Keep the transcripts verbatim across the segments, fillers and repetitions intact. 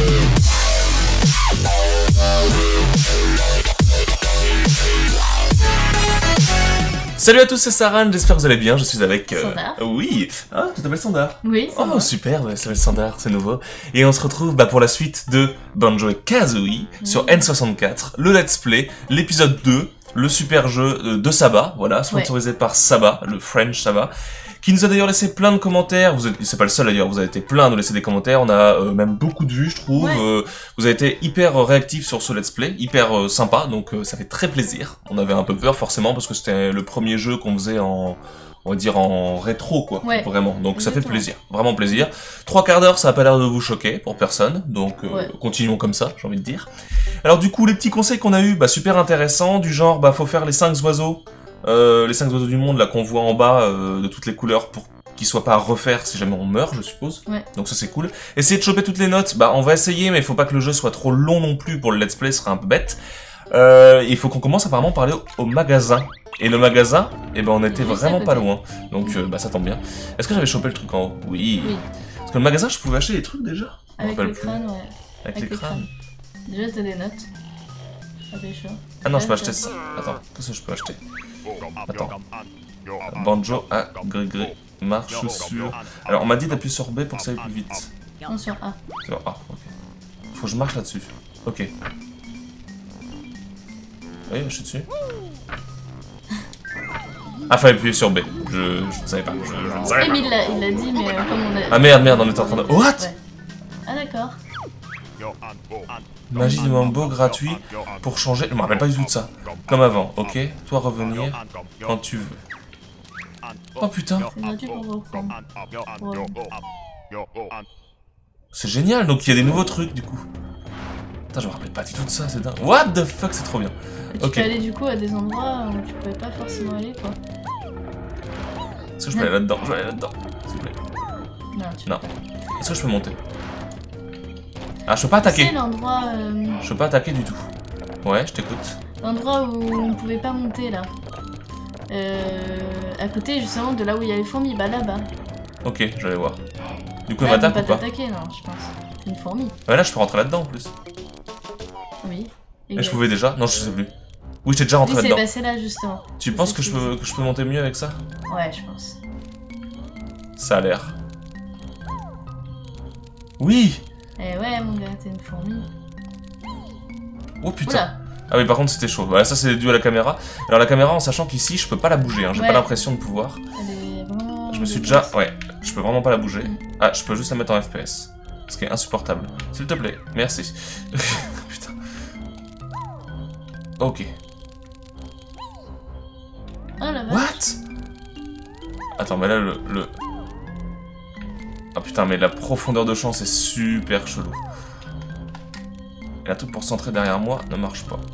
Salut à tous, c'est Saran, j'espère que vous allez bien, je suis avec... Euh... Sandar. Oui. Ah, tu t'appelles Sandar? Oui, c'est Oh, moi. super, ça s'appelle Sandar, c'est nouveau. Et on se retrouve bah, pour la suite de Banjo et Kazooie mmh. sur N soixante-quatre, le Let's Play, l'épisode deux, le super jeu de Saba, voilà, sponsorisé ouais. par Saba, le French Saba, qui nous a d'ailleurs laissé plein de commentaires. Vous êtes... C'est pas le seul d'ailleurs, vous avez été plein à nous laisser des commentaires, on a euh, même beaucoup de vues je trouve, ouais. euh, vous avez été hyper réactifs sur ce Let's Play, hyper euh, sympa, donc euh, ça fait très plaisir. On avait un peu peur forcément parce que c'était le premier jeu qu'on faisait en... on va dire en rétro quoi, ouais. vraiment, donc exactement. Ça fait plaisir, vraiment plaisir. Trois quarts d'heure, ça a pas l'air de vous choquer pour personne, donc euh, ouais. continuons comme ça, j'ai envie de dire. Alors du coup, les petits conseils qu'on a eu, bah super intéressants, du genre, bah faut faire les cinq oiseaux, euh, les cinq oiseaux du monde là qu'on voit en bas, euh, de toutes les couleurs pour qu'ils soient pas à refaire si jamais on meurt, je suppose. Ouais. Donc ça c'est cool. Essayez de choper toutes les notes, bah on va essayer, mais il faut pas que le jeu soit trop long non plus pour le let's play, ce serait un peu bête. Euh, il faut qu'on commence apparemment à parler au, au magasin. Et le magasin, eh ben on était oui, vraiment pas loin, donc euh, bah ça tombe bien. Est-ce que j'avais chopé le truc en haut? Oui. oui. Parce que le magasin, je pouvais acheter des trucs déjà. Avec le crâne, ouais. Avec, Avec les crânes. Déjà t'as des notes. Ah, chaud. Ah non, je peux acheter ça. Attends, qu'est-ce que je peux acheter? Attends. Banjo, ah, gris gris, marche, chaussure. Alors on m'a dit d'appuyer sur B pour que ça aille plus vite. Non, sur A. Sur A, ok. Faut que je marche là-dessus. Ok. Oui, je suis dessus. Ah, fallait appuyer sur B. Je, je ne savais pas. Je, je ne savais pas. Il l'a dit, mais euh, comme on a... Ah merde, merde, on était en train de... What ouais. Ah d'accord. Magie de mambo gratuit pour changer... Je me rappelle pas du tout de ça. Comme avant, ok. Toi revenir quand tu veux. Oh putain. C'est génial, donc il y a des nouveaux trucs du coup. Putain, je me rappelle pas du tout de ça, c'est dingue. What the fuck, c'est trop bien. Tu okay. peux aller du coup à des endroits où tu pouvais pas forcément aller quoi. Est-ce que je peux aller là-dedans? Je vais aller là-dedans, s'il vous plaît. Non, tu Non. Est-ce que je peux monter? Ah, je peux pas attaquer. C'est l'endroit... Euh... Je peux pas attaquer du tout. Ouais, je t'écoute. L'endroit où on pouvait pas monter là. Euh... À côté justement de là où il y a les fourmis, bah là-bas. Ok, je vais aller voir. Du coup, là, elle m'attaque ou pas? Pas t'attaquer, non, je pense. Une fourmi. Ouais, là, je peux rentrer là-dedans en plus. Oui. Et je pouvais déjà? Non, je sais plus. Oui, j'étais déjà rentré oui, là-dedans. C'est passé là justement. Tu penses que je, peux, que je peux monter mieux avec ça? Ouais, je pense. Ça a l'air. Oui! Eh ouais, mon gars, t'es une fourmi. Oh putain! Oula. Ah oui, par contre, c'était chaud. Voilà, ça c'est dû à la caméra. Alors, la caméra, en sachant qu'ici, je peux pas la bouger. Hein. J'ai ouais. pas l'impression de pouvoir. Elle est vraiment... Je me suis déjà. Ouais, je peux vraiment pas la bouger. Mm. Ah, je peux juste la mettre en F P S. Ce qui est insupportable. S'il te plaît, merci. Putain. Ok. Oh la vache. What? Attends, mais là, le... le... Ah putain, mais la profondeur de champ, c'est super chelou. Et un truc pour centrer derrière moi ne marche pas.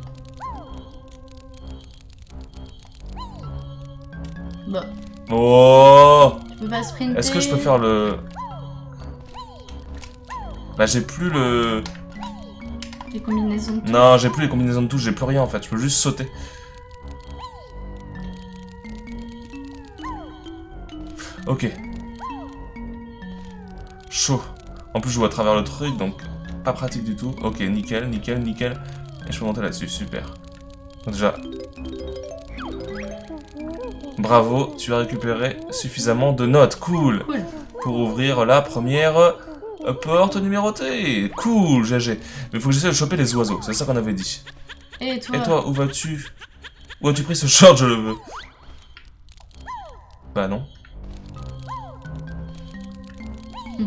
Bon. Oh! Tu peux pas sprinter. Est-ce que je peux faire le... Bah j'ai plus le... Les combinaisons de touches. Non, j'ai plus les combinaisons de touches, j'ai plus rien en fait, je peux juste sauter. Ok. Chaud. En plus je vois à travers le truc, donc pas pratique du tout. Ok, nickel, nickel, nickel. Et je peux monter là-dessus, super. Donc déjà... Bravo, tu as récupéré suffisamment de notes, cool, cool. Pour ouvrir la première porte numérotée. Cool, G G. Mais il faut que j'essaie de choper les oiseaux, c'est ça qu'on avait dit. Et toi, Et toi où vas-tu? Où as-tu pris ce short? Je le veux. Bah non. Mmh.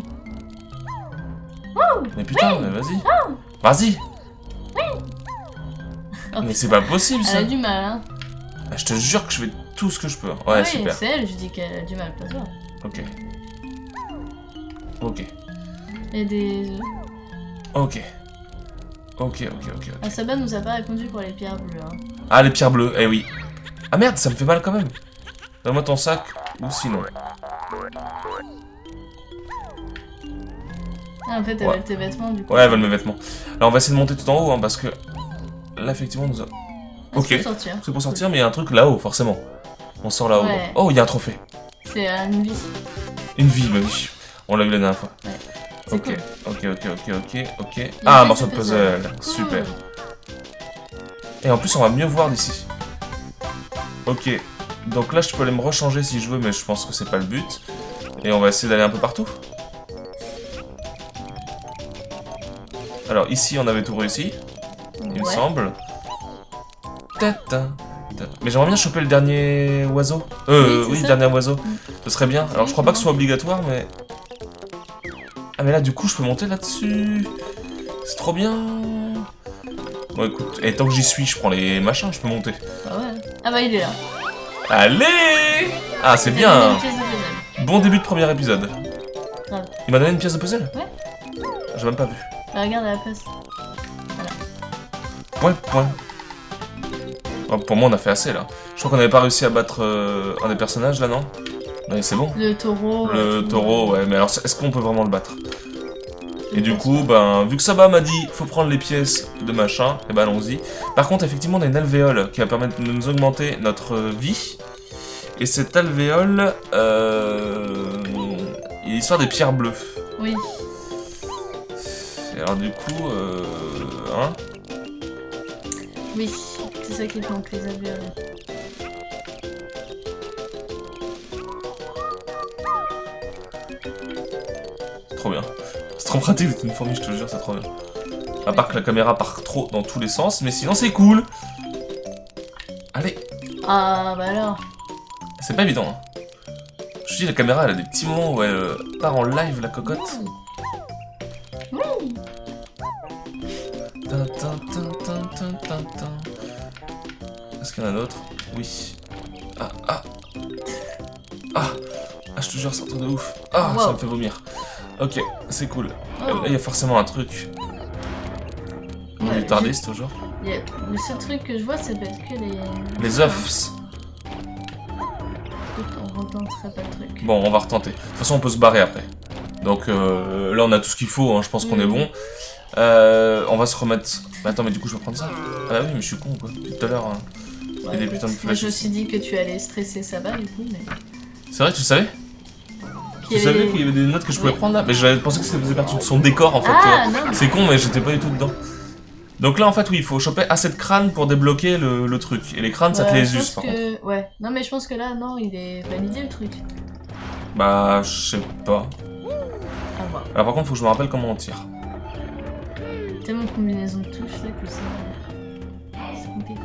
Oh, mais putain, oui. mais vas-y. Oh. Vas-y. Oui. Mais c'est pas possible ça. Elle a du mal, hein. Ah, je te jure que je fais tout ce que je peux. Ouais, ah oui, super. c'est elle, je dis qu'elle a du mal, pas toi. Ok. Ok. Et des œufs. Ok. Ok, ok, ok, ok. Ah, Saba nous a pas répondu pour les pierres bleues, hein. Ah, les pierres bleues, eh oui. Ah merde, ça me fait mal quand même. Donne-moi ton sac, ou sinon. Ah, en fait, elle ouais. veut tes vêtements, du coup. Ouais, elle veut mes vêtements. Alors, on va essayer de monter tout en haut, hein, parce que... Là, effectivement, nous a... Ah, ok, c'est pour sortir, c'est pour sortir mais il y a un truc là-haut, forcément. On sort là-haut. Ouais. Oh, il y a un trophée. C'est euh, une vie. Une vie, bah oui. On l'a vu la dernière fois. Ouais. C'est Ok, cool. ok, ok, ok, ok, ok. Il y a Ah, un un morceau de puzzle. puzzle. Cool. Super. Et en plus, on va mieux voir d'ici. Ok. Donc là, je peux aller me rechanger si je veux, mais je pense que c'est pas le but. Et on va essayer d'aller un peu partout. Alors ici, on avait tout réussi, il me Ouais. semble. Tata. Mais j'aimerais bien choper le dernier oiseau. Euh, Oui, c'est oui, ça. dernier oiseau. Mm. Ce serait bien. Alors Oui, je crois pas que c'est ce soit obligatoire, mais... Ah mais là, du coup, je peux monter là-dessus. C'est trop bien. Bon, écoute, et tant que j'y suis, je prends les machins, je peux monter. Bah ouais. Ah bah il est là. Allez! Ah, c'est Il a bien. donné une pièce de puzzle. Bon début de premier épisode. Grave. Il m'a donné une pièce de puzzle? Ouais. J'ai même pas vu. Bah, regarde à la place. Point, point. Oh, pour moi, on a fait assez, là. Je crois qu'on n'avait pas réussi à battre euh, un des personnages, là, non? Mais c'est bon. Le taureau. Le ouais, taureau, ouais. Mais alors, est-ce qu'on peut vraiment le battre? Et du coup, ben, vu que Saba m'a dit faut prendre les pièces de machin, et ben allons-y. Par contre, effectivement, on a une alvéole qui va permettre de nous augmenter notre vie. Et cette alvéole, euh... il y a l'histoire des pierres bleues. Oui. Et alors du coup, euh... hein? Oui. C'est ça qui te manque, les alvéoles. C'est trop bien. C'est trop pratique d'être une fourmi, je te le jure, c'est trop bien. À part que la caméra part trop dans tous les sens, mais sinon c'est cool. Allez, Ah bah alors. c'est pas évident. Hein. Je te dis, la caméra, elle a des petits moments où elle euh, part en live, la cocotte. Oui. Tin, tin, tin, tin, tin, tin, tin. Est-ce qu'il y en a d'autres? Oui. Ah, ah. Ah, ah, je te jure, c'est un truc de ouf. Ah, Wow. ça me fait vomir. Ok, c'est cool. Oh. Là, il y a forcément un truc. Ouais, Du Tardis, toujours. Il y a- Le seul truc que je vois, ça peut être que les... Les œufs. On retenterait pas le truc. Bon, on va retenter. De toute façon, on peut se barrer après. Donc euh, là, on a tout ce qu'il faut, hein, je pense qu'on est Mhm. bon. Euh, on va se remettre... Mais attends, mais du coup, je vais prendre ça. Ah bah oui, mais je suis con, quoi. Depuis tout à l'heure, hein. Ouais, des écoute, putains de moi, flèches je me ici. suis dit que tu allais stresser Saba, du coup, mais... C'est vrai, tu savais Qu'il Tu y avait- savais qu'il y avait des notes que je pouvais Oui. prendre là? Mais j'avais pensé que ça faisait partie de son décor, en fait. Ah, tu vois. non. C'est con, mais j'étais pas du tout dedans. Donc là, en fait, oui, il faut choper assez de crânes pour débloquer le, le truc. Et les crânes, ça te Ouais, les je use, pense par contre. que... Ouais. Non, mais je pense que là, non, il est validé, le truc. Bah, je sais pas. À voir. Alors, par contre, faut que je me rappelle comment on tire. Tellement de combinaisons de touches, là, que c'est... C'est compliqué.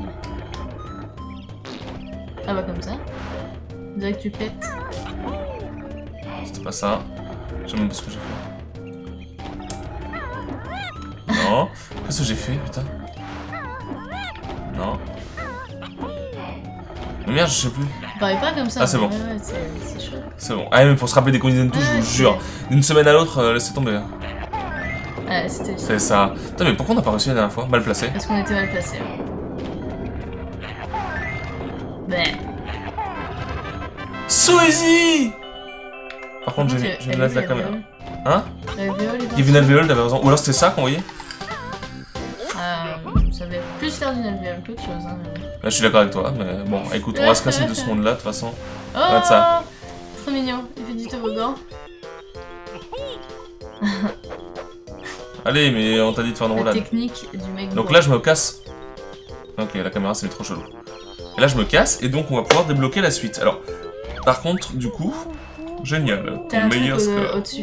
Ah bah, comme ça. On dirait que tu pètes. C'était pas ça. Je sais même pas ce que j'ai fait. Non. Qu'est-ce que j'ai fait, putain? Non. Mais merde, je sais plus. Ça paraît pas comme ça. Ah, c'est mais bon. Ouais, ouais, c'est c'est chaud. C'est bon. Ah, mais pour se rappeler des combinaisons de touches, Ouais, je vous c'est- jure. D'une semaine à l'autre, euh, laissez tomber. Ouais, c'était... C'est ça. Putain, mais pourquoi on n'a pas réussi la dernière fois? Mal placé. Parce qu'on était mal placés. Ouais. So easy! Par contre, Par j'ai contre, j'ai elle laisse est la où, caméra. l'alvéole Hein? L'alvéole est Il y partie. avait une alvéole, t'avais raison. Ou alors c'était ça qu'on voyait? Euh, ça avait plus l'air d'une alvéole qu'autre chose. Hein, mais... Là, je suis d'accord avec toi, mais bon, écoute, on va se casser de ce monde-là, de toute façon. Oh, Regarde ça. Trop mignon, il fait du toboggan. Allez, mais on t'a dit de faire une La roulade. technique du mec. Donc beau. là, je me casse. Ok, la caméra, c'est trop chelou. Et là, je me casse, et donc on va pouvoir débloquer la suite. Alors, par contre, du coup, génial. T'as un truc Meilleur au- score. au-dessus.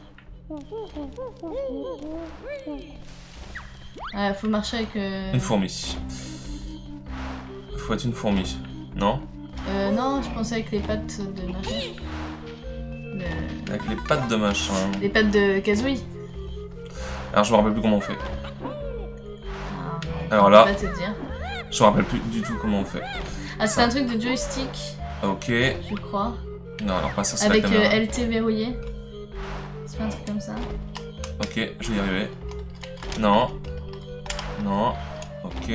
Ah, faut marcher avec... Euh... Une fourmi. Faut être une fourmi. Non? Euh, non, je pensais avec les pattes de machin. Le- Avec les pattes de machin. Les pattes de Kazooie. Alors, je me rappelle plus comment on fait. Ah, Alors je là- peux pas te dire. Je me rappelle plus du tout comment on fait. Ah, c'est un truc de joystick, Ok. je crois. Non, alors pas ça, c'est la Avec caméra. euh, L T verrouillé. C'est pas un truc comme ça. Ok, je vais y arriver. Non. Non. Ok.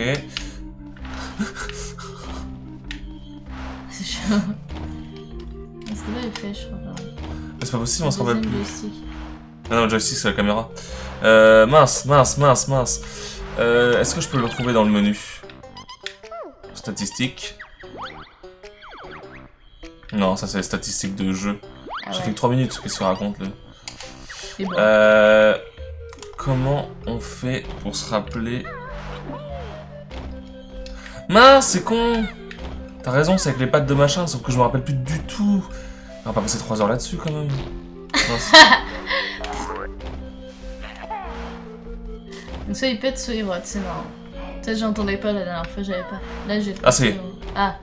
C'est chaud. Parce que là, il fait, je crois pas. C'est pas possible, on se rappelle Deuxième plus. joystick. Ah non, le joystick, c'est la caméra. Euh, mince, mince, mince, mince. Euh, Est-ce que je peux le retrouver dans le menu? Statistiques. Non, ça c'est les statistiques de jeu. Ah J'ai ouais. fait que trois minutes, qu'est-ce qu'il raconte là? Et bon. Euh... Comment on fait pour se rappeler... Mince, c'est con. T'as raison, c'est avec les pattes de machin, sauf que je me rappelle plus du tout. On va pas passer trois heures là-dessus quand même. Donc soit il pète, soit il rote, c'est marrant. Ça j'entendais pas la dernière fois, j'avais pas. Là j'ai... Ah c'est... Ah.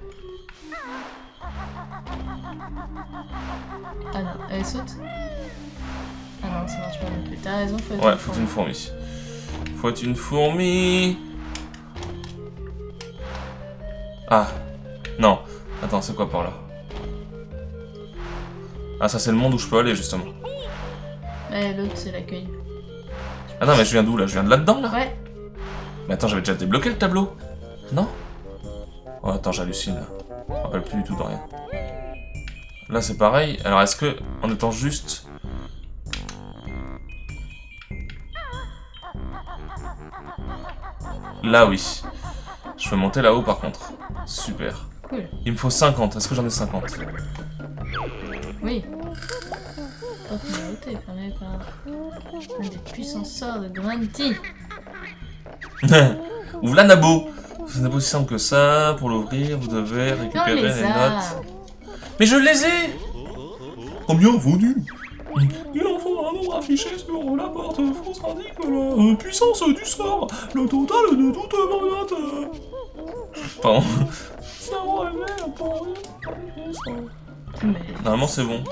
Ah non, elle saute. Ah non, ça marche pas non plus. T'as raison, faut être Ouais, une faut fourmi. une fourmi. Faut être une fourmi. Ah. Non. Attends, c'est quoi par là? Ah, ça c'est le monde où je peux aller justement. Ouais, l'autre c'est l'accueil. Ah non, mais je viens d'où là? Je viens de là-dedans là? Ouais. Mais attends, j'avais déjà débloqué le tableau. Non? Oh, attends, j'hallucine là. Je me rappelle plus du tout de rien. Là c'est pareil. Alors est-ce que, en étant juste... Là oui. Je peux monter là-haut par contre. Super. Cool. Il me faut cinquante. Est-ce que j'en ai cinquante? Oui. Porte numéro est fermée par un des puissants sorts de Grunty. Ouvre la Nabo. Ce n'est pas aussi simple que ça. Pour l'ouvrir, vous devez Non, récupérer les les a. notes. Mais je les ai! Combien vendu? Il en faut un nombre affiché sur la porte. France indique la puissance du sort. Le total de toutes vos notes. Pardon. Mais Normalement c'est bon.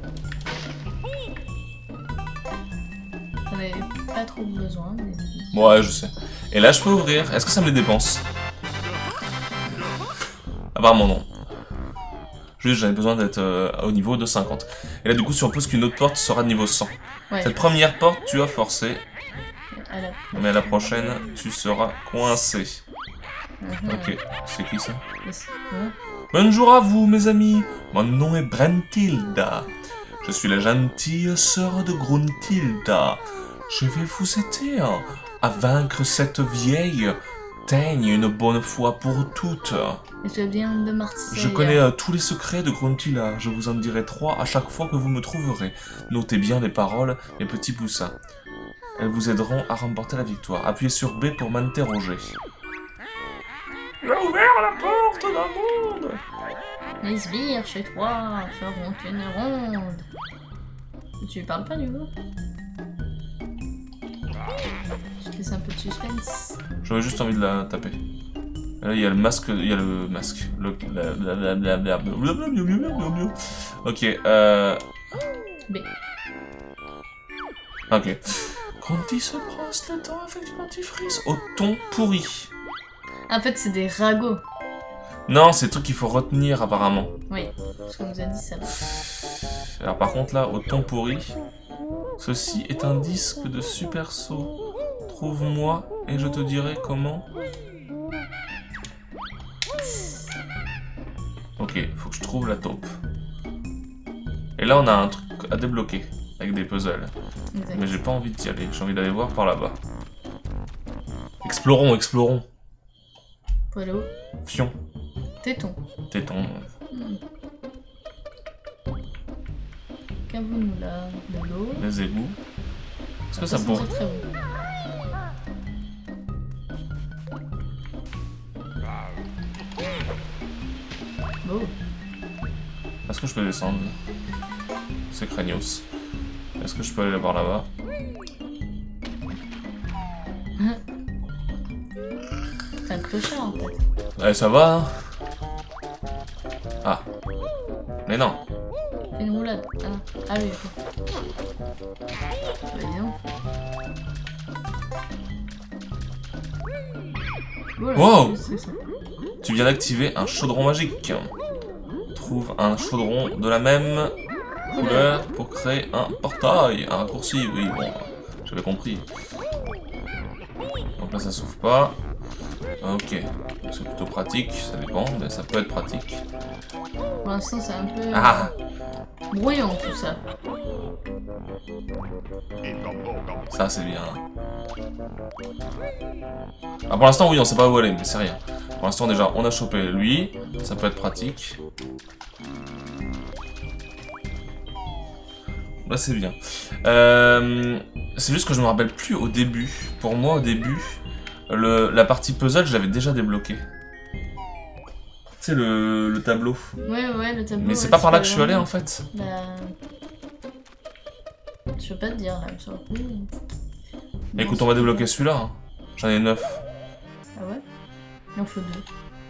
j'en avais pas trop besoin. Mais... Ouais, je sais. Et là, je peux ouvrir. Est-ce que ça me les dépense? Apparemment, non. Juste, j'avais besoin d'être euh, au niveau de cinquante. Et là, du coup, suppose qu'une autre porte sera de niveau cent. Ouais. Cette première porte, tu as forcé. À la... Mais à la prochaine, tu seras coincé. Mhm. Ok. C'est qui ça? Mais c'est- ouais. Bonjour à vous, mes amis. Mon nom est Brentilda. Je suis la gentille sœur de Gruntilda. Je vais vous aider hein, à vaincre cette vieille teigne une bonne fois pour toutes. Et je viens de Marseille. Je connais euh, tous les secrets de Gruntilda. Je vous en dirai trois à chaque fois que vous me trouverez. Notez bien les paroles, mes petits poussins. Elles vous aideront à remporter la victoire. Appuyez sur B pour m'interroger. J'ai ouvert la porte d'un monde. Les sbires chez toi feront une ronde. Tu parles pas du coup? Je te laisse un peu de suspense. J'aurais juste envie de la taper. Et là, il y a le masque, il y a le masque. Le... Ok, euh... B. Ok. Quand il se brosse le temps avec du dentifrice au thon pourri. En fait, c'est des ragots. Non, c'est le truc qu'il faut retenir apparemment. Oui, ce qu'on nous a dit ça. Alors par contre là, au thon pourri, ceci est un disque de super saut. Trouve-moi et je te dirai comment. Ok, faut que je trouve la taupe. Et là on a un truc à débloquer avec des puzzles. Exact. Mais j'ai pas envie d'y aller, j'ai envie d'aller voir par là-bas. Explorons, explorons. Pour aller où? Fion, Téton. téton. Hmm. Qu'avons-nous là? De l'eau. Les égouts. Est-ce que Ça ça sent pourrait... très bon. Beau. Est-ce que je peux descendre? C'est craignos. Est-ce que je peux aller la voir là-bas? C'est un clochard en fait. Eh, ça va, hein? Ah. Mais non. C'est une roulade. Ah, ah oui, ok. Bah dis donc. Oula, Wow. c'est ça. Tu viens d'activer un chaudron magique. Trouve un chaudron de la même couleur pour créer un portail. Un raccourci, oui, bon, j'avais compris. Donc là, ça s'ouvre pas. Ok, c'est plutôt pratique, ça dépend, mais ça peut être pratique. Pour l'instant, c'est un peu Ah! brouillon tout ça. Ça, c'est bien. Ah, pour l'instant, oui, on sait pas où aller, mais c'est rien. Pour l'instant, déjà, on a chopé lui, ça peut être pratique. là c'est bien. Euh, c'est juste que je me rappelle plus au début. Pour moi, au début, le, la partie puzzle, je l'avais déjà débloquée. Tu sais, le, le tableau. Ouais, ouais, le tableau. Mais c'est ouais, pas par là que je peux- suis allé en fait. Bah... Je peux pas te dire, là, sur le coup. Écoute, Non, on va c'est- débloquer celui-là. Hein. J'en ai neuf. Ah ouais? Il en faut deux.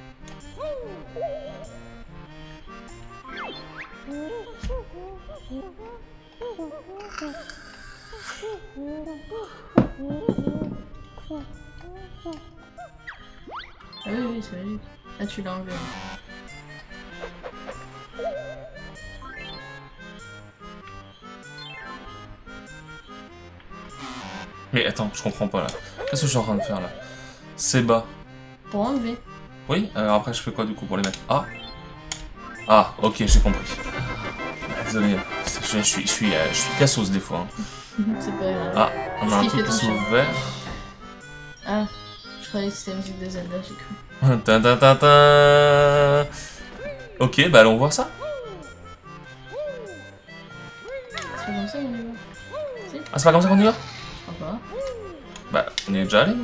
Ah oui, oui, c'est logique. Ah, tu l'as enlevé. Mais attends, je comprends pas là. Qu'est-ce que je suis en train de faire là? C'est bas. Pour enlever. Oui, alors après je fais quoi du coup pour les mettre? Ah. Ah, ok, j'ai compris. Désolé, je, je suis, je suis, euh, je suis cassos des fois. Hein. C'est pas grave. Ah, on a un Qui truc fait qui s'est ton ouvert. Ah, je croyais que c'était la musique de Zelda, j'ai cru. Ta ta ta ta. Ok, bah allons voir ça. C'est pas comme ça, on y va. Si, Ah, c'est pas comme ça qu'on y va? je crois pas. Bah, on y est déjà allé.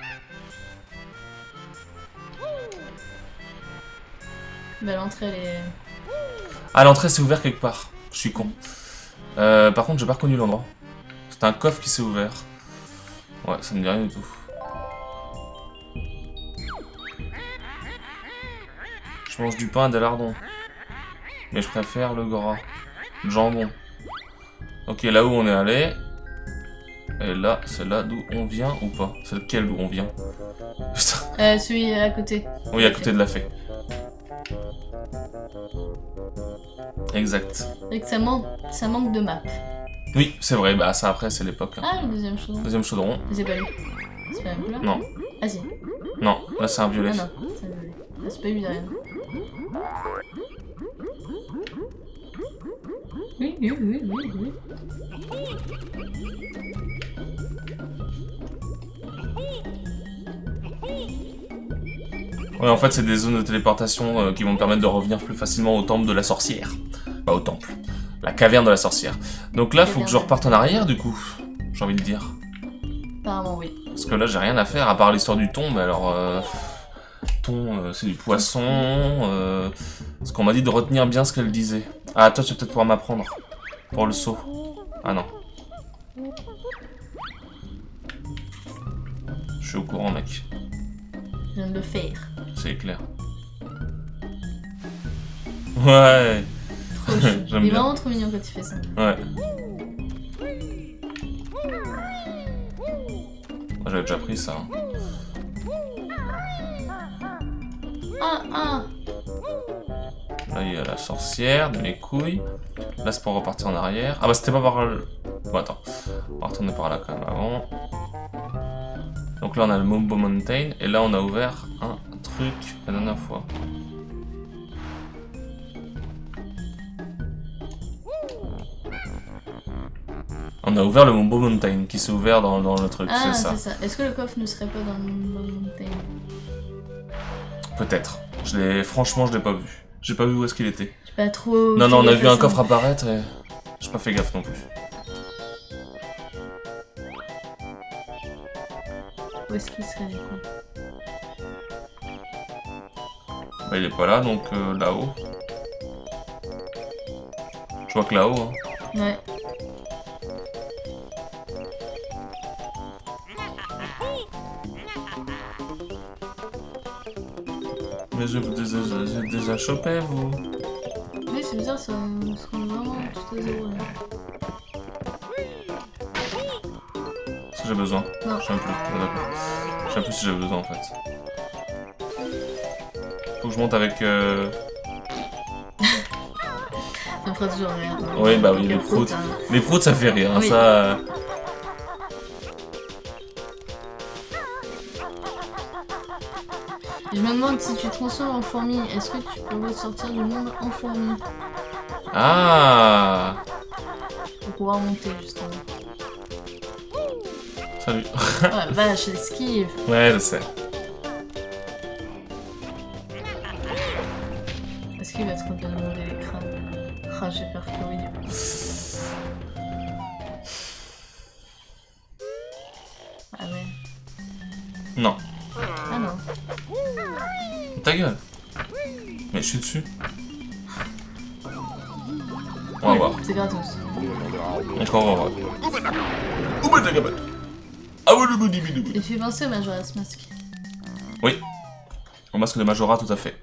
Bah, l'entrée, elle est... Ah, l'entrée s'est ouverte quelque part. Je suis con. Euh, par contre, j'ai pas reconnu l'endroit. C'est un coffre qui s'est ouvert. Ouais, ça me dit rien du tout. Je mange du pain et des lardons. Mais je préfère le gras. Le jambon. Ok, là où on est allé. Et là, c'est là d'où on vient ou pas? C'est lequel d'où on vient? Putain. Euh, celui à côté. Oui, à côté de la fée. Exact. C'est vrai que ça manque, ça manque de map. Oui, c'est vrai, bah ça après c'est l'époque. Hein. Ah, le deuxième chaudron. Deuxième chaudron. Mais c'est pas lui. C'est pas même là? Non, Ah si. non, là c'est un violet. Ah non, c'est pas lui. Ah, c'est pas lui derrière. Oui, oui, oui, oui, oui. Ouais, en fait c'est des zones de téléportation euh, qui vont me permettre de revenir plus facilement au temple de la sorcière. Pas au temple. La caverne de la sorcière. Donc là, faut que je reparte en arrière du coup. J'ai envie de dire. Apparemment, oui. Parce que là j'ai rien à faire à part l'histoire du thon, mais alors... Euh... Thon, euh, c'est du poisson... Euh... Parce qu'on m'a dit de retenir bien ce qu'elle disait. Ah, toi tu vas peut-être pouvoir m'apprendre. Pour le saut. Ah non. Je suis au courant mec. Je viens de le faire. C'est clair. Ouais. Trop chou. J'aime Il est bien. vraiment trop mignon quand il fait ça. Ouais. Moi, j'avais déjà pris ça. Hein. Ah, ah. Là, il y a la sorcière de mes couilles. Là, c'est pour repartir en arrière. Ah bah, c'était pas par... le- Bon, attends. On va retourner par là quand même avant. Donc là, on a le Mombo Mountain. Et là, on a ouvert un truc la dernière fois. On a ouvert le Mombo Mountain qui s'est ouvert dans, dans le truc, Ah, c'est ça. c'est ça. Est-ce que le coffre ne serait pas dans le Mountain? Peut-être. Je l'ai... Franchement, je l'ai pas vu. J'ai pas vu où est-ce qu'il était. J'ai pas trop... Non, non, on fait a gaffe vu à un ça. coffre apparaître et... J'ai pas fait gaffe non plus. Où est-ce qu'il serait du coup? Bah, il est pas là, donc euh, là-haut. Je vois que là-haut, hein. Ouais. Mais je vous déjà, j'ai déjà chopé, vous. Oui, c'est bizarre, ça on se rend vraiment tout à zéro là. Est-ce que j'ai besoin? Non. Je sais plus. Ah, d'accord. Je sais plus si j'ai besoin en fait. Faut que je monte avec. Euh... Ça me fera toujours rire. hein. Oui, bah oui, Donc, les un proutes. hein. Les proutes, ça fait rire, hein, Oui. ça. euh. Je me demande si tu te transformes en fourmi, est-ce que tu pourrais sortir du monde en fourmi Ah. pour pouvoir monter justement. Salut. Oh la vache, esquive. Ouais, je sais. Est-ce qu'il va te complètement demander les crânes? Ah, j'ai peur que oui. Non. Ah non. Ta gueule. Mais je suis dessus. On va voir. C'est gratos. Encore on va voir. Il fait penser au Majora's Mask. Oui. Au masque de Majora, tout à fait.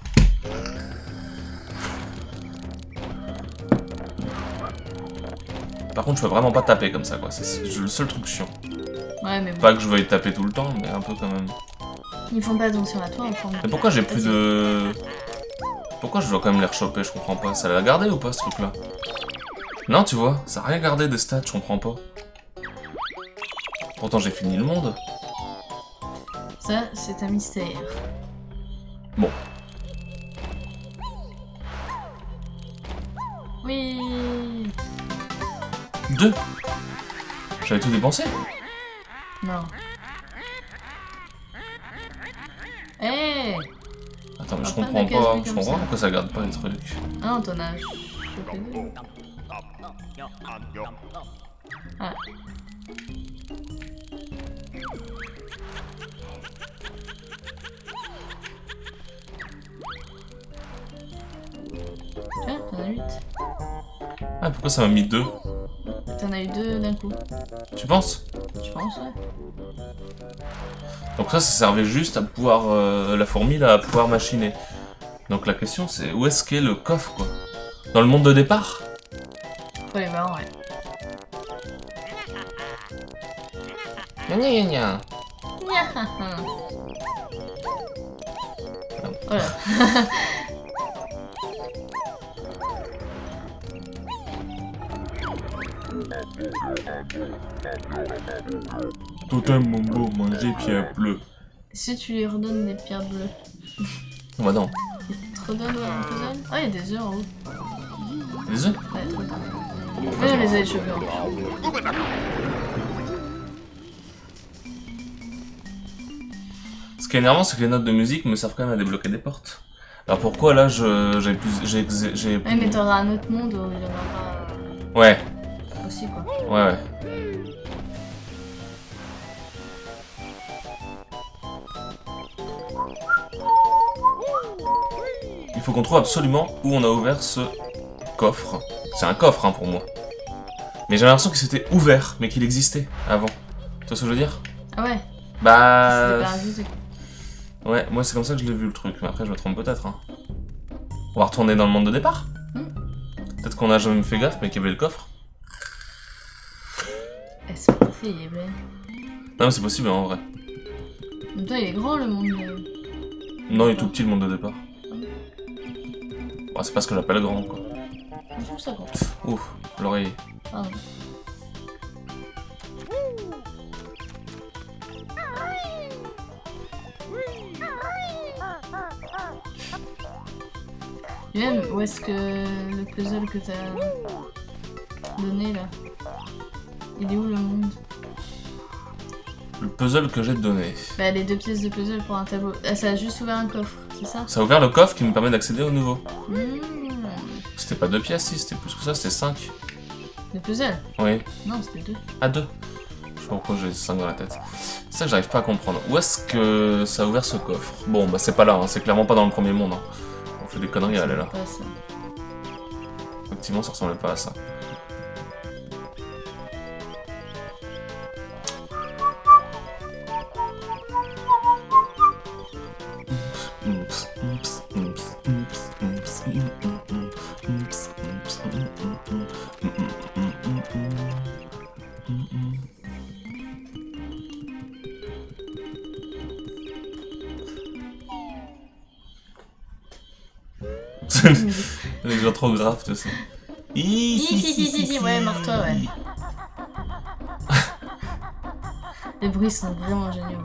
Par contre, je peux vraiment pas taper comme ça, quoi. C'est le seul truc chiant. Ouais, mais bon. Pas que je veuille taper tout le temps, mais un peu quand même. Ils font pas attention à toi, enfin. Mais pourquoi j'ai plus de... Pourquoi je dois quand même les rechoper? Je comprends pas. Ça l'a gardé ou pas, ce truc-là? Non, tu vois, ça a rien gardé des stats, je comprends pas. Pourtant, j'ai fini le monde. Ça, c'est un mystère. Bon. Oui. Deux. J'avais tout dépensé. Non. Eh. Attends, mais je On va comprends prendre pas. des Je cases comprends comme ça. pourquoi ça garde pas les trucs. Ah non, t'en as chopé deux. Ah. Tiens, t'en as huit. Ah, pourquoi ça m'a mis deux? T'en as eu deux d'un coup. Tu penses? Je pense, ouais. Donc ça, ça servait juste à pouvoir... Euh, la fourmi, là, à pouvoir machiner. Donc la question, c'est où est-ce qu'est le coffre, quoi? Dans le monde de départ? Faut les voir, ouais. Gna gna gna gna. Voilà. Totem mon beau, manger pierre bleue. Si tu lui redonnes des pierres bleues, Oh bah non. il te redonne un puzzle. Ah, il y a des œufs en haut. Les œufs? Ouais, trop bien. Oui, on les a échauffés en plus. Ce qui est énervant, c'est que les notes de musique me servent quand même à débloquer des portes. Alors pourquoi là, je j'ai plus... j'ai... j'ai... Ouais, mais t'auras un autre monde où il y en aura Ouais, aussi, quoi. ouais, ouais. Il faut qu'on trouve absolument où on a ouvert ce coffre. C'est un coffre, hein, pour moi. Mais j'ai l'impression que c'était ouvert, mais qu'il existait avant. Tu vois ce que je veux dire? Ah ouais. Bah... C'était pas rajouté. Ouais, moi c'est comme ça que je l'ai vu le truc, mais après je me trompe peut-être. Hein. On va retourner dans le monde de départ. Hmm. Peut-être qu'on a jamais fait gaffe, mais qu'il y avait le coffre. C'est possible. Non mais c'est possible en vrai. En même temps, il est grand le monde. de- Non, il est tout petit le monde de départ. Bon, c'est pas ce que j'appelle grand quoi. Je trouve ça grand. Ouf, l'oreiller. Pardon. Et même, où est-ce que le puzzle que t'as donné là? Il est où le monde? Le puzzle que j'ai donné. Bah, les deux pièces de puzzle pour un tableau. Ah, ça a juste ouvert un coffre, c'est ça? Ça a ouvert le coffre qui me permet d'accéder au nouveau. Mmh. C'était pas deux pièces, si, c'était plus que ça, c'était cinq. Le puzzle? Oui. Non, c'était deux. Ah, deux. Je sais pas pourquoi j'ai cinq dans la tête. C'est ça que j'arrive pas à comprendre. Où est-ce que ça a ouvert ce coffre? Bon, bah c'est pas là, hein. C'est clairement pas dans le premier monde. Hein. On fait des conneries à aller là. Pas ça. Effectivement, ça ressemblait pas à ça. Les gens trop graves, tu sais. Hihihihi, ouais, mors-toi, ouais. Les bruits sont vraiment géniaux.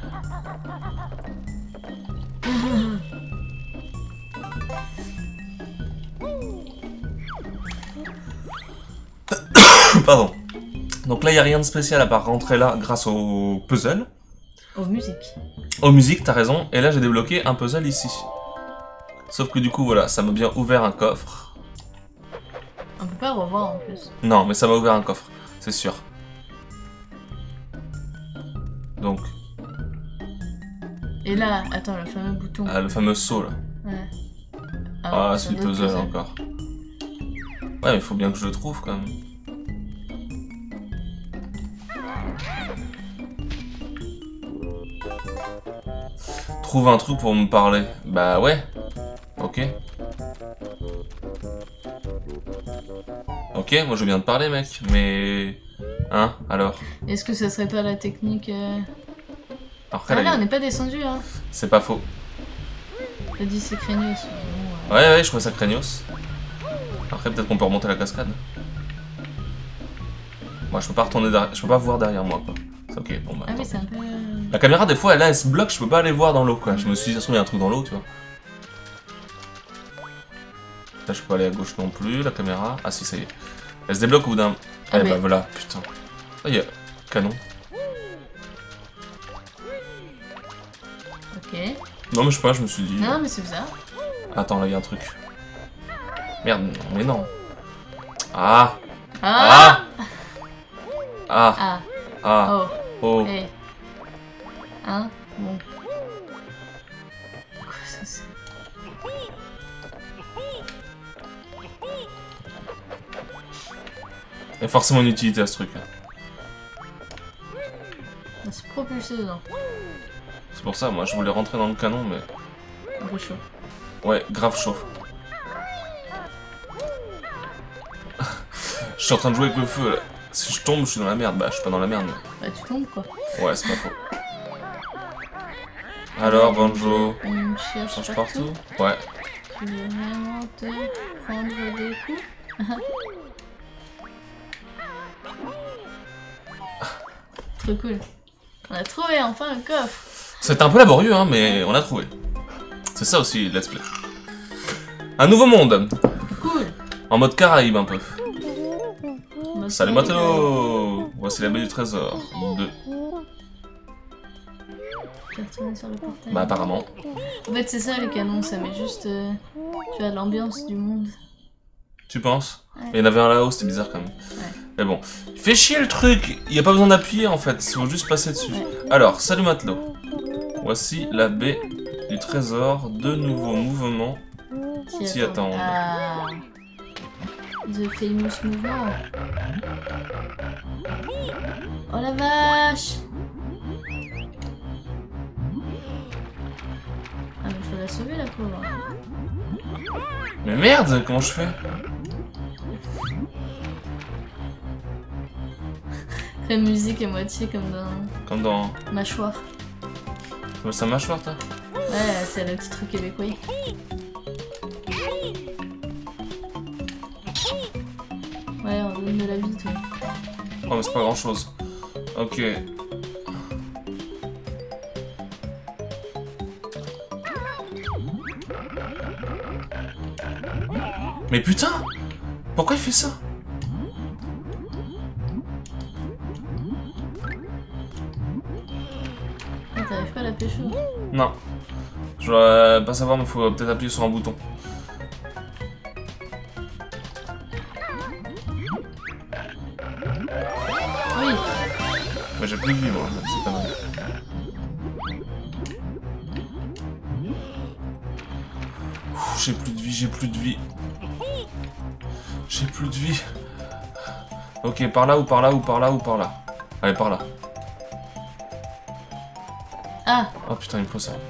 Pardon. Donc là, il n'y a rien de spécial à part rentrer là grâce au puzzle. Aux musiques. Aux musiques, t'as raison. Et là, j'ai débloqué un puzzle ici. Sauf que du coup, voilà, ça m'a bien ouvert un coffre. On peut pas revoir en plus. Non, mais ça m'a ouvert un coffre, c'est sûr. Donc, Et là, attends, le fameux bouton. Ah, le fameux saut là. Ouais. Ah, c'est le puzzle encore. Ouais, mais il faut bien que je le trouve quand même. Trouve un truc pour me parler. Bah ouais. Ok. Ok, moi je viens de parler, mec. Mais... Hein, alors? Est-ce que ça serait pas la technique... Euh... Après, ah là, là, on n'est pas descendu, hein. C'est pas faux. T'as dit c'est craignos. Bon, ouais. ouais, ouais, je trouvais ça craignos. Après, peut-être qu'on peut remonter la cascade. Moi, je peux pas retourner derrière... Je peux pas voir derrière moi, quoi. Ok, bon bah... Ah oui, c'est un peu... La caméra, des fois, elle, là, elle se bloque, je peux pas aller voir dans l'eau, quoi. Je me suis dit, ça se trouve, il y a un truc dans l'eau, tu vois. Là, je peux pas aller à gauche non plus, la caméra. Ah si, ça y est. Elle se débloque au bout d'un... Ah, bah voilà, putain. Ah, il y a... Canon. Ok. Non, mais je sais pas, je me suis dit... Non, mais c'est bizarre. Attends, là, il y a un truc. Merde, non, mais non. Ah Ah Ah Ah Ah Ah Oh Oh Hey. Hein Bon. Quoi ça c'est? Il y a forcément une utilité à ce truc. On se propulser dedans. C'est pour ça, moi, je voulais rentrer dans le canon, mais... Un peu chaud. Ouais, grave chaud. Je suis en train de jouer avec le feu, là. Si je tombe, je suis dans la merde. Bah, je suis pas dans la merde, mais... Bah tu tombes quoi. Ouais, c'est pas faux. Alors, Banjo, On cherche change partout. partout. Ouais. Tu veux vraiment te prendre des coups? Trop cool. On a trouvé enfin le coffre. C'était un peu laborieux, hein, mais on a trouvé. C'est ça aussi, let's play. Un nouveau monde. Cool. En mode Caraïbe, un peu. Mode Salut Caraïbe. matelot. Voici la baie du trésor. Deux. Tu vas retourner sur le portail. Bah, apparemment. En fait, c'est ça les canons, ça met juste euh, tu vois, l'ambiance du monde. Tu penses? Ouais. Il y en avait un là-haut, c'était bizarre quand même. Ouais. Mais bon. Fais chier le truc. Il n'y a pas besoin d'appuyer en fait. Il faut juste passer dessus. Ouais. Alors, salut matelot. Voici la baie du trésor. Deux nouveaux mouvements. T'y attends. Ah. The famous mouvement. Oh la vache. Ah mais faut la sauver la pauvre. Mais merde, comment je fais? La musique à moitié comme dans Comme dans... Mâchoire. Comme ça mâchoire, toi? Ouais, c'est le petit truc québécois. Ouais, on donne de la vie, toi. Oh, mais c'est pas grand chose. Ok. Mais putain! Pourquoi il fait ça? Ah, t'arrives pas à la pécho. Non. Je dois pas savoir, mais faut peut-être appuyer sur un bouton. Oui. Mais j'ai plus de vie, moi. C'est pas mal. Ouh, j'ai plus de vie, j'ai plus de vie. J'ai plus de vie. Ok, par là ou par là ou par là ou par là. Allez, par là. Ah. Oh putain, il me faut ça.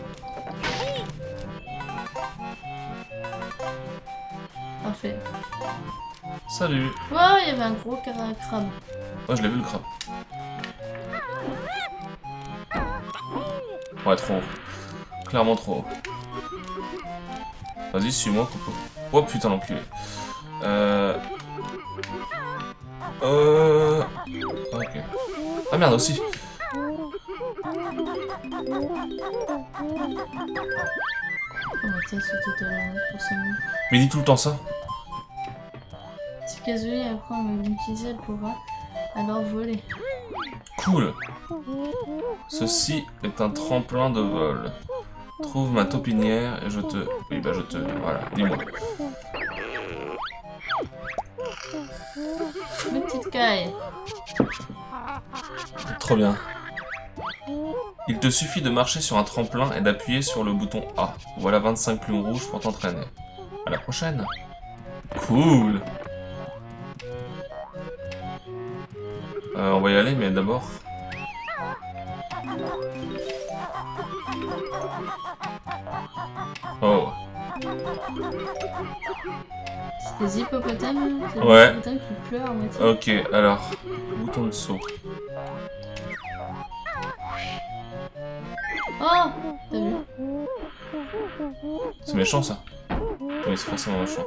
Parfait. Salut. Wow, il y avait un gros cara- crabe. Oh, je l'ai vu le crabe. Ouais, trop haut. Clairement trop haut. Vas-y, suis-moi, Coco. Oh putain, l'enculé. Euh... Euh... Ok. Ah merde, aussi. Comment t'as sauté tout à l'heure pour cinq minutes? Mais dis tout le temps ça. Si Kazooie apprend à l'utiliser, elle pourra alors voler. Cool. Ceci est un tremplin de vol. Trouve ma taupinière et je te... Oui, bah je te... Voilà, dis-moi. Une petite caille. Trop bien. Il te suffit de marcher sur un tremplin et d'appuyer sur le bouton A. Voilà vingt-cinq plumes rouges pour t'entraîner. À la prochaine. Cool. Euh, on va y aller, mais d'abord... Oh. C'est des hippopotames, c'est Ouais. des hippopotames qui pleurent à moitié. Ok, alors, bouton de saut. Oh, t'as vu? C'est méchant ça. Oui, c'est forcément méchant.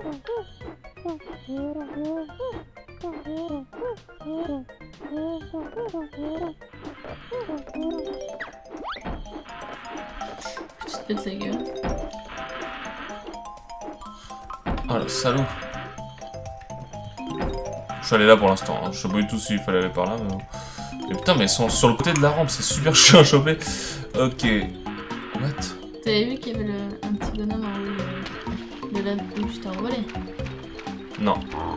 Tu te pètes la gueule. Ah le salaud. Je suis allé là pour l'instant, hein. Je sais pas du tout s'il fallait aller par là, mais bon. Mais putain, mais ils sont sur le côté de la rampe, c'est super chiant à choper. Ok. What? T'avais vu qu'il y avait le, un petit bonhomme en haut de, de là où tu t'es envolé? Non.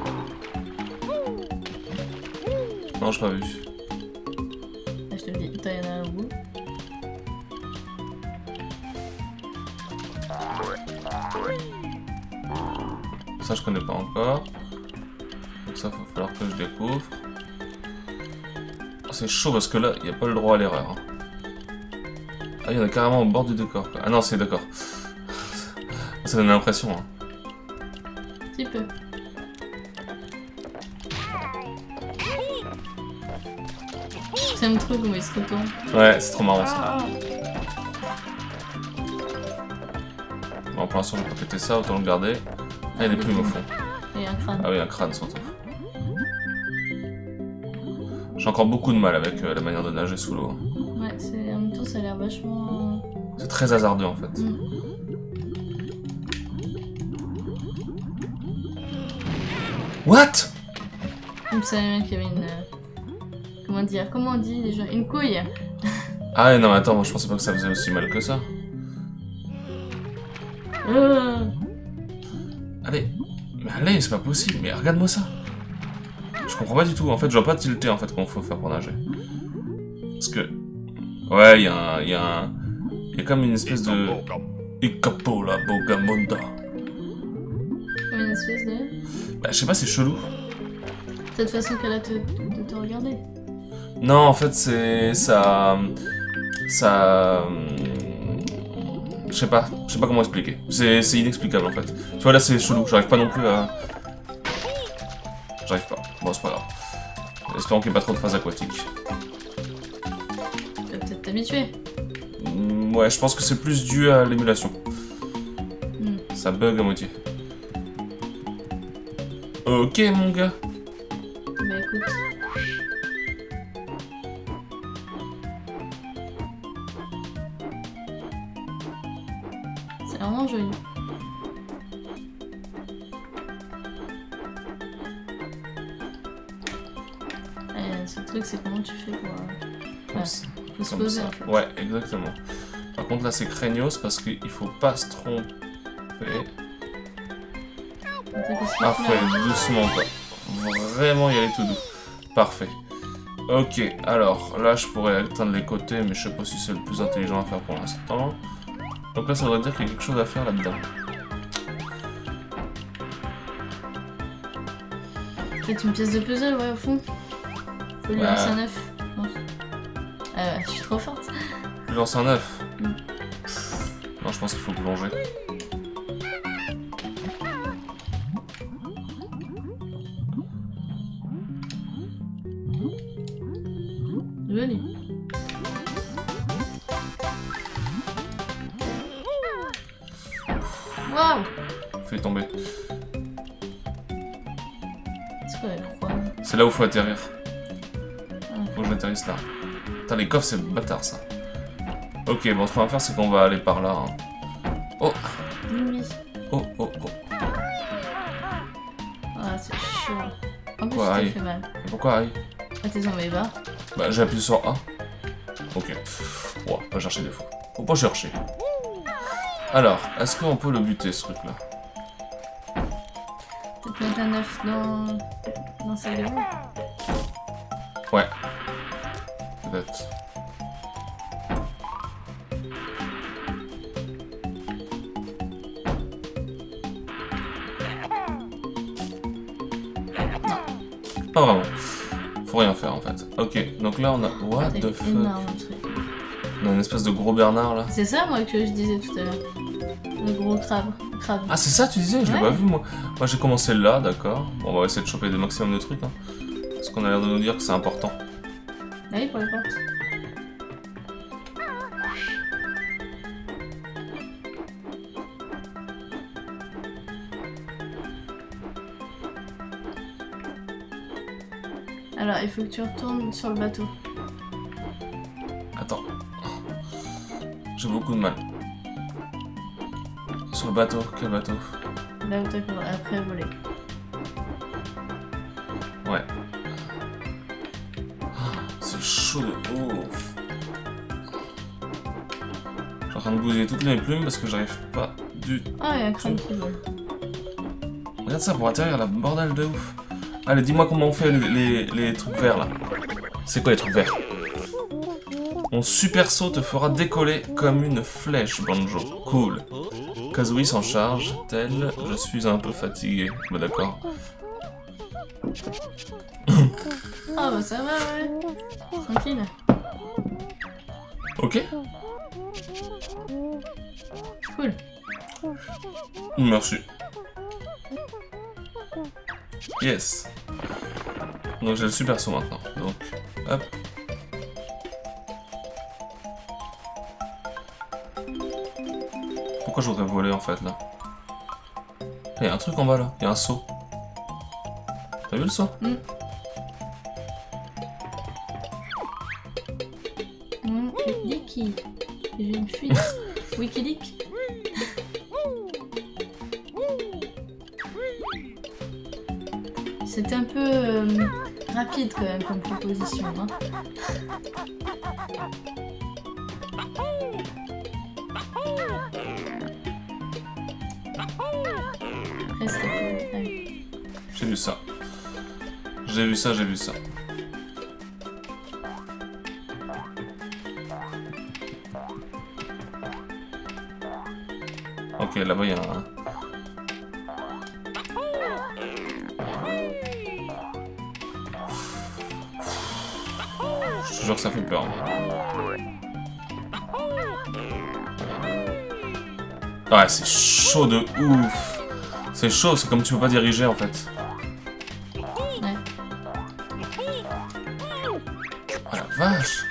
Non, j'ai pas vu. Ah, je te le dis, t'as y'en a un au bout. Ça, je connais pas encore. Donc ça, va falloir que je découvre. Oh, c'est chaud parce que là, il n'y a pas le droit à l'erreur. Hein. Ah, il y en a carrément au bord du décor. Quoi. Ah non, c'est d'accord. Ça donne l'impression. Hein. Un petit peu. J'aime trop comment il se retourne. Ouais, c'est trop marrant ça. Ah. Bon, pour l'instant, je vais pas péter ça, autant le garder. Ah, il y a des plumes au fond. Et un crâne. Ah oui, un crâne surtout. J'ai encore beaucoup de mal avec euh, la manière de nager sous l'eau. Hein. Ouais, c'est en même temps, ça a l'air vachement. C'est très hasardeux en fait. Mm. What? Je ne savais même qu'il y avait une. euh, Comment dire? Comment on dit déjà? Une couille! Ah ouais, non mais attends, moi je pensais pas que ça faisait aussi mal que ça. Euh... Allez, mais allez, c'est pas possible, mais regarde-moi ça. Je comprends pas du tout, en fait, je vois pas tilter en fait comment faut faire pour nager. Parce que... Ouais, il y a un... Il y a un... Il y a comme une espèce de... Ikapola Bogamonda. Comme une espèce de. Bah je sais pas, c'est chelou. Cette façon qu'elle a de te, de te regarder. Non, en fait, c'est... Ça... Ça... Je sais pas, je sais pas comment expliquer. C'est inexplicable en fait. Tu vois là c'est chelou, j'arrive pas non plus à... J'arrive pas. Bon c'est pas grave. Espérons qu'il n'y ait pas trop de phases aquatiques. Tu vas peut-être t'habituer. Mm, ouais, je pense que c'est plus dû à l'émulation. Mm. Ça bug à moitié. Ok mon gars. Bah écoute. C'est vraiment joli. Et ce truc, c'est comment tu fais pour. Euh... Ouais, faut se Comme poser ça. en fait. Ouais, exactement. Par contre là c'est craignos parce qu'il faut pas se tromper. Parfait, doucement quoi. Vraiment y aller tout doux. Parfait. Ok, alors là je pourrais atteindre les côtés, mais je sais pas si c'est le plus intelligent à faire pour l'instant. Donc là ça voudrait dire qu'il y a quelque chose à faire là-dedans. Peut-être une pièce de puzzle, ouais, au fond. Faut lui Ouais. lancer un œuf. Non. Ah ouais, je suis trop forte. Je lance un œuf. Mm. Non, je pense qu'il faut plonger. Joli. Waouh! Fais tomber. C'est quoi la croix? C'est là où faut atterrir. Ah. Faut que j'atterrisse là. Putain, les coffres c'est bâtard ça. Ok, bon, ce qu'on va faire c'est qu'on va aller par là. Hein. Oh! Oui. Oh, oh, oh. Ah, c'est chaud. En plus, Ouais, ça te aïe. fait mal. Et pourquoi aïe? Ah, t'es tombé bas. Bah, j'ai appuyé sur A. Ok. Bon, pas chercher des fois. Faut pas chercher. Alors, est-ce qu'on peut le buter ce truc là? Peut-être mettre un œuf dans. dans sa gueule. Ouais. Peut-être. Non. Pas vraiment. Faut rien faire en fait. Ok, donc là on a... What the fuck? Énorme truc. On a une espèce de gros Bernard là. C'est ça moi que je disais tout à l'heure. Le gros crabe. crabe. Ah c'est ça tu disais? Je l'ai Ouais. pas vu moi. Moi j'ai commencé là, d'accord. Bon on va essayer de choper des maximum de trucs. Hein. Parce qu'on a l'air de nous dire que c'est important. Ah oui, pour les portes. Alors, il faut que tu retournes sur le bateau. Attends. J'ai beaucoup de mal. Sur le bateau, quel bateau? Là où t'as après volé. Ouais. C'est chaud de ouf. Je suis en train de bouger toutes mes plumes parce que j'arrive pas du tout. Ah, il y a un crâne qui vole. Regarde ça pour atterrir la bordel de ouf. Allez, dis-moi comment on fait les, les, les trucs verts là. C'est quoi les trucs verts? Mon super saut te fera décoller comme une flèche, Banjo. Cool. Kazooie s'en charge, tel je suis un peu fatigué. Bah d'accord. Ah bah ça va, ouais. Tranquille. Ok. Cool. Merci. Yes. Donc j'ai le super saut maintenant. Donc, hop. Pourquoi je voudrais voler en fait là? Il y a un truc en bas là, il y a un saut. T'as vu le saut? Mm. Mm, Licky. J'ai une fuite. Wikileaks. C'était un peu euh, rapide quand même comme proposition. Hein. Après, c'était pas- ouais. J'ai vu ça. J'ai vu ça, j'ai vu ça. Ok, là-bas il y a un... Je te jure que ça fait peur. Ouais, c'est chaud de ouf. C'est chaud, c'est comme tu peux pas diriger en fait. Ouais. Oh la vache.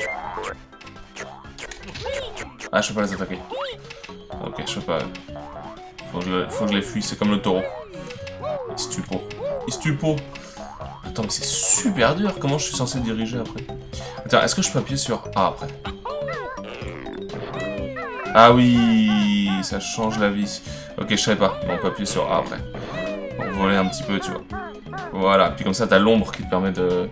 Ah, je peux pas les attaquer. Ok, je peux pas. Faut que je, faut que je les fuis, c'est comme le taureau. Il se tue pas. Il se tue pas. Attends, mais c'est super dur. Comment je suis censé diriger après? Attends, est-ce que je peux appuyer sur A après? Ah oui, ça change la vie. Ok, je savais pas. Mais on peut appuyer sur A après. Pour voler un petit peu, tu vois. Voilà, puis comme ça, t'as l'ombre qui te permet de...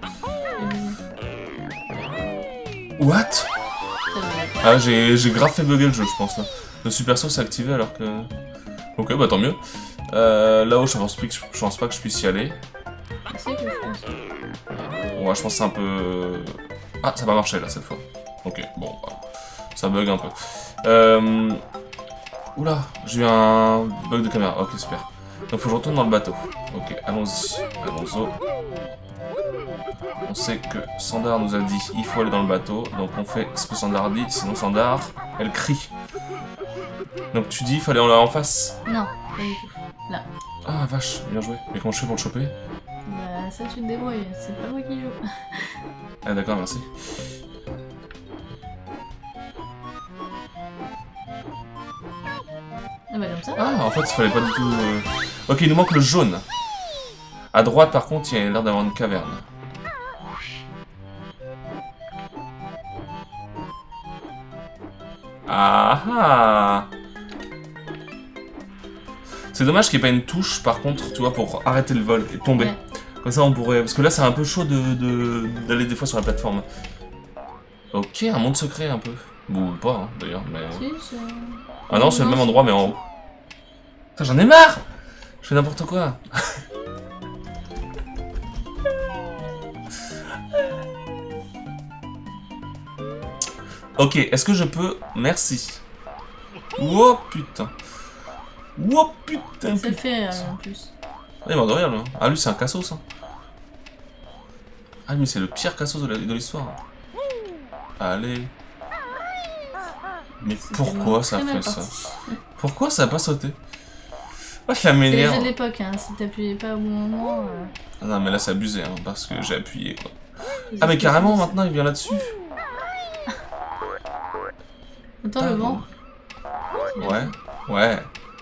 What? Ah, j'ai grave fait bugger le jeu, je pense, là. Le super saut s'est activé alors que... Ok, bah tant mieux. Euh, Là-haut, je pense, je pense pas que je puisse y aller. C'est que je pense. Ouais, je pense que c'est un peu... Ah, ça va marcher là cette fois. Ok, bon, bah, ça bug un peu. Euh... Oula, j'ai eu un bug de caméra. Ok, super. Donc faut que je retourne dans le bateau. Ok, allons-y. Allons-y. On sait que Sandar nous a dit il faut aller dans le bateau. Donc on fait ce que Sandar dit, sinon Sandar, elle crie. Donc tu dis il fallait en là en face? Non, pas du tout. Là. Ah vache, bien joué. Mais comment je fais pour le choper? Bah ça tu te débrouilles, c'est pas moi qui joue. Ah d'accord, merci. Ah bah comme ça. Ah, en fait, il fallait pas du tout... euh... Ok, il nous manque le jaune. À droite, par contre, il y a l'air d'avoir une caverne. Ah ah. C'est dommage qu'il n'y ait pas une touche, par contre, tu vois, pour arrêter le vol et tomber. Ouais. Comme ça, on pourrait... Parce que là, c'est un peu chaud de de... d'aller des fois sur la plateforme. Ok, un monde secret, un peu. Ou pas, hein, d'ailleurs, mais... Si, c'est... Ah non, c'est le même endroit, mais en haut. Putain, j'en ai marre! Je fais n'importe quoi. Ok, est-ce que je peux... Merci. Oh putain. Oh putain. Ça le fait euh, en plus. Ah, il m'a de rire, lui. Ah, lui, c'est un cassos, ça. Ah mais c'est le pire cassos de l'histoire. Allez. Mais pourquoi ça fait ça? Pourquoi ça a pas sauté? Oh, ça m'énerve. C'est les jeux de l'époque, hein. Si t'appuyais pas au bon moment... Euh... Ah non mais là c'est abusé, hein, parce que j'ai appuyé quoi. Ah mais carrément maintenant il vient là-dessus. Attends, le vent. Ouais, ouais.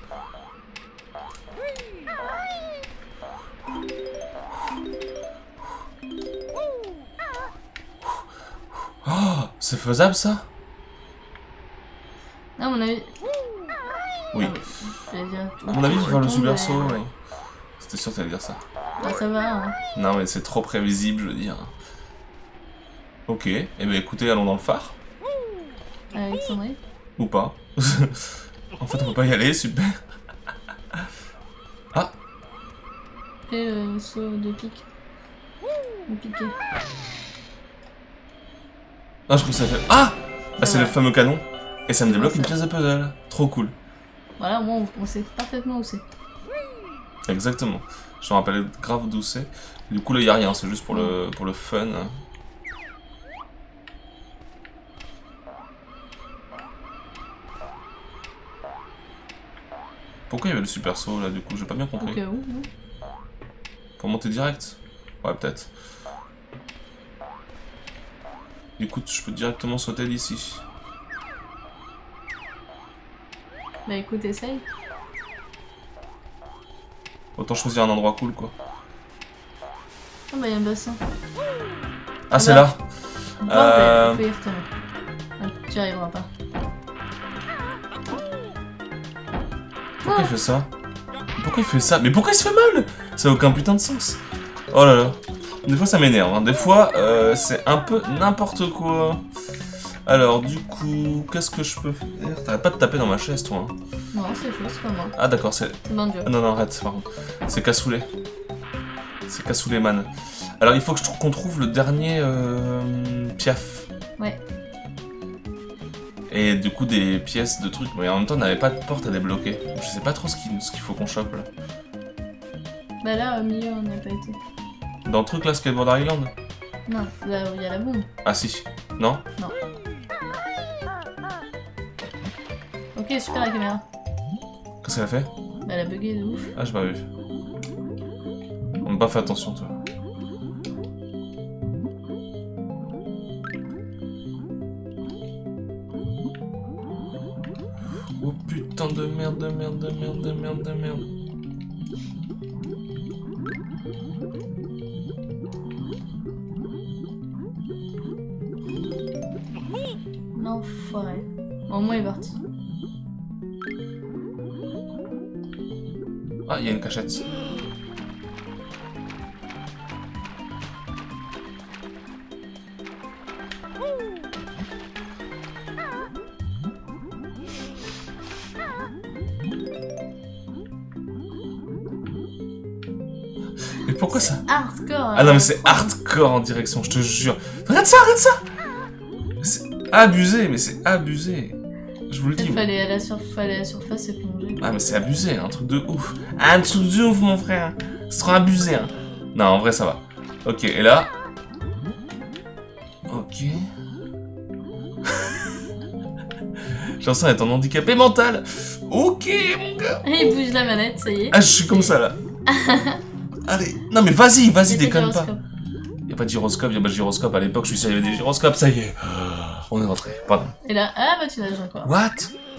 Oh, c'est faisable ça? Non, à mon avis... Oui. Ah, dire, à mon avis, il faut faire le super mais... saut, oui. C'était sûr que t'allais dire ça. Ah, ça va, hein. Non, mais c'est trop prévisible, je veux dire. Ok, et eh ben écoutez, allons dans le phare. Avec Cendrille. Ou pas. En fait, on peut pas y aller, super. Ah. Et le euh, saut de pique. De piqué. Ah, je crois que ça fait... Ah, ah c'est va. le fameux canon. Et ça me débloque une pièce de puzzle. Trop cool. Voilà, moi, on sait parfaitement où c'est. Exactement. Je me rappelle grave d'où c'est. Du coup, là, il n'y a rien. C'est juste pour le, pour le fun. Pourquoi il y avait le super saut, là, du coup? J'ai pas bien compris. Au cas où, non? Pour monter direct? Ouais, peut-être. Écoute, je peux directement sauter d'ici. Bah écoute, essaye. Autant choisir un endroit cool, quoi. Ah bah y'a un bassin. Ah, c'est là. Bordel, euh... faut y retourner. Ah, tu n'y arriveras pas. Pourquoi il fait ça? Pourquoi il fait ça? Mais pourquoi il se fait mal? Ça n'a aucun putain de sens. Oh là là. Des fois ça m'énerve, hein. Des fois euh, c'est un peu n'importe quoi. Alors du coup, qu'est-ce que je peux faire? T'arrêtes pas de taper dans ma chaise toi. Hein. Non, c'est faux, c'est pas moi. Ah d'accord, c'est... C'est Banjo. Ah, non, non, arrête, par contre. C'est Cassoulet. C'est Cassoulet man. Alors il faut que je qu'on trouve le dernier euh, Piaf. Ouais. Et du coup des pièces de trucs. Mais en même temps on n'avait pas de porte à débloquer. Je sais pas trop ce qu'il ce qu'il faut qu'on chope là. Bah là, au milieu, on n'y a pas été. Dans le truc là, Skateboard Island? Non, là où il y a la bombe. Ah si. Non? Non. Ok, super la caméra. Qu'est-ce qu'elle a fait? Bah elle a bugué de ouf. Ah j'ai pas vu. On n'a pas fait attention toi. Oh putain de merde, de merde, de merde, de merde, de merde. L'enfoiré. Bon, au moins il est parti. Ah, il y a une cachette. Mais pourquoi ça? Hardcore. Ah non mais c'est hardcore en direction, je te jure. Regarde ça, regarde ça. C'est abusé, mais c'est abusé. Je vous le dis. Il fallait aller à la, surf... fallait à la surface et plonger. Ah mais c'est abusé, un truc de ouf. Un truc de ouf mon frère. C'est trop abusé. Hein. Non en vrai ça va. Ok, et là. Ok. J'ai l'impression d'être en handicapé mental. Ok mon gars. Et il bouge la manette, ça y est. Ah je suis comme ça là. Allez. Non mais vas-y, vas-y, déconne pas. Y'a pas de gyroscope, y'a pas de gyroscope. À l'époque je suis sûr qu'il y avait des gyroscopes, ça y est. On est rentré, pardon. Et là, ah bah tu nages encore. What?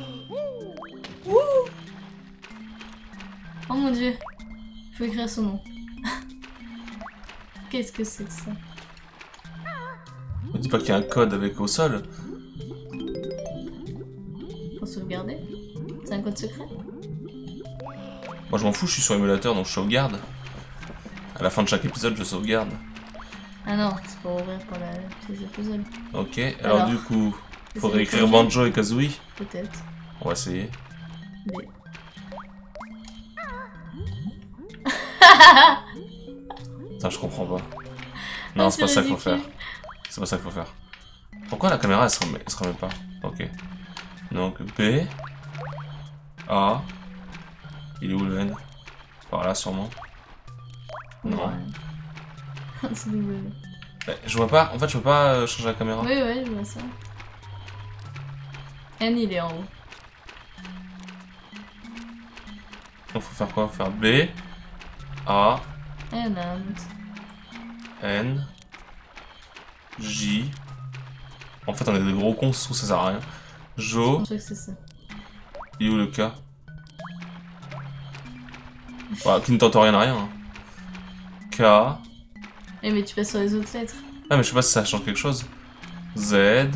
Oh mon dieu. Faut écrire son nom. Qu'est-ce que c'est que ça? On dit pas qu'il y a un code avec au sol. Pour sauvegarder? C'est un code secret? Moi je m'en fous, je suis sur émulateur donc je sauvegarde. À la fin de chaque épisode je sauvegarde. Ah non, c'est pour ouvrir pour la pièce de puzzle. Ok, alors, alors du coup, faudrait écrire projet. Banjo et Kazooie. Peut-être. On va essayer. B. Putain, je comprends pas. Non, ah, c'est pas ça qu'il faut faire. C'est pas ça qu'il faut faire. Pourquoi la caméra elle se remet, elle se remet pas? Ok. Donc B. A. Il est où le N? Par là sûrement. Non. C'est W. Je vois pas, en fait je peux pas euh, changer la caméra. Oui, oui, je vois ça. N il est en haut. Donc faut faire quoi? Faut faire B, A, And. N, J. En fait on est des gros cons, ça sert à rien. Jo. Je crois que c'est ça. Et où le K? Bah, qui ne tente rien à rien. Hein. K. Eh mais tu passes sur les autres lettres. Ah mais je sais pas si ça change quelque chose. Z.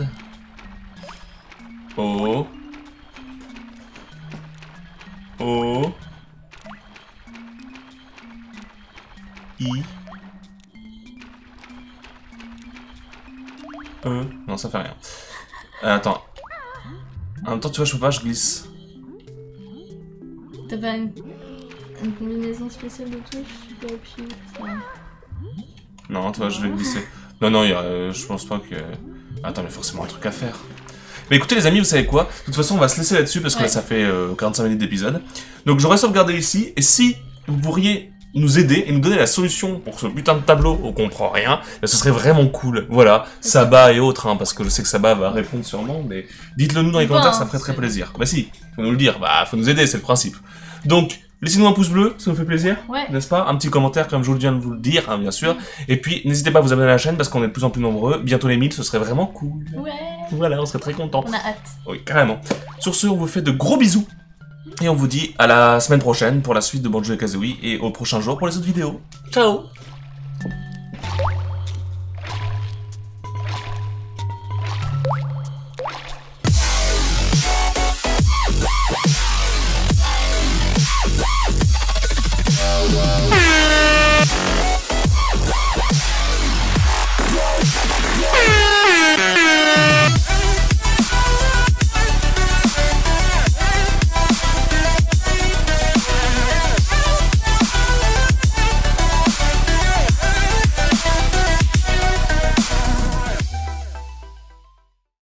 O. O. I. E. Non, ça fait rien. Euh, attends. En même temps, tu vois, je peux pas, je glisse. T'as pas une... une combinaison spéciale de touches? Tu peux appuyer ça. Non, tu vois, je vais glisser. Non, non, y a, euh, je pense pas que... Attends, mais forcément un truc à faire. Mais écoutez les amis, vous savez quoi? De toute façon, on va se laisser là-dessus parce que ouais. là, ça fait euh, quarante-cinq minutes d'épisode. Donc j'aurais sauvegardé ici, et si vous pourriez nous aider et nous donner la solution pour ce putain de tableau où on comprend rien, ben, ce serait vraiment cool. Voilà, Saba et autres, hein, parce que je sais que Saba va répondre sûrement, mais dites-le nous dans les commentaires, ça ferait très plaisir. Bah si, faut nous le dire, bah faut nous aider, c'est le principe. Donc, laissez-nous un pouce bleu, ça nous fait plaisir, ouais. n'est-ce pas? Un petit commentaire comme je viens de vous le dire, hein, bien sûr. Et puis, n'hésitez pas à vous abonner à la chaîne parce qu'on est de plus en plus nombreux. Bientôt les mille, ce serait vraiment cool. Ouais. Voilà, on serait très contents. On a hâte. Oui, carrément. Sur ce, on vous fait de gros bisous. Et on vous dit à la semaine prochaine pour la suite de Banjo et Kazooie et au prochain jour pour les autres vidéos. Ciao!